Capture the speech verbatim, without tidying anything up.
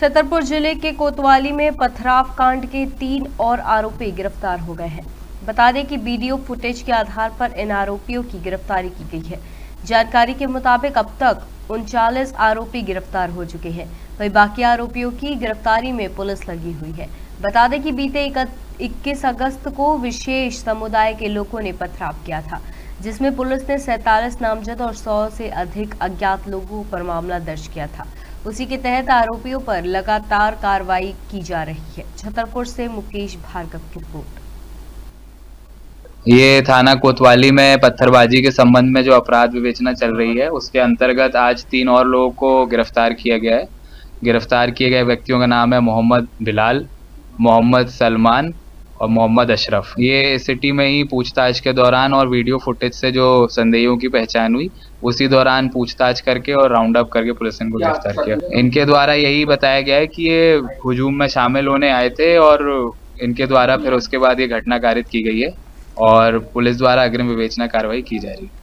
छतरपुर जिले के कोतवाली में पथराव कांड के तीन और आरोपी गिरफ्तार हो गए हैं। बता दें कि वीडियो फुटेज के आधार पर इन आरोपियों की गिरफ्तारी की गई है। जानकारी के मुताबिक अब तक उनचालीस आरोपी गिरफ्तार हो चुके हैं, वहीं बाकी आरोपियों की गिरफ्तारी में पुलिस लगी हुई है। बता दें कि बीते इक्कीस अगस्त को विशेष समुदाय के लोगों ने पथराव किया था, जिसमें पुलिस ने सैंतालीस नामजद और सौ से अधिक अज्ञात लोगों पर मामला दर्ज किया था। उसी के तहत आरोपियों पर लगातार कार्रवाई की जा रही है। छतरपुर से मुकेश भार्गव की रिपोर्ट। ये थाना कोतवाली में पत्थरबाजी के संबंध में जो अपराध विवेचना चल रही है, उसके अंतर्गत आज तीन और लोगों को गिरफ्तार किया गया है। गिरफ्तार किए गए व्यक्तियों का नाम है मोहम्मद बिलाल, मोहम्मद सलमान और मोहम्मद अशरफ। ये सिटी में ही पूछताछ के दौरान और वीडियो फुटेज से जो संदेहियों की पहचान हुई, उसी दौरान पूछताछ करके और राउंड अप करके पुलिस ने इनको गिरफ्तार किया। इनके द्वारा यही बताया गया है कि ये हुजूम में शामिल होने आए थे और इनके द्वारा फिर उसके बाद ये घटना कारित की गई है और पुलिस द्वारा अग्रिम विवेचना कार्रवाई की जा रही है।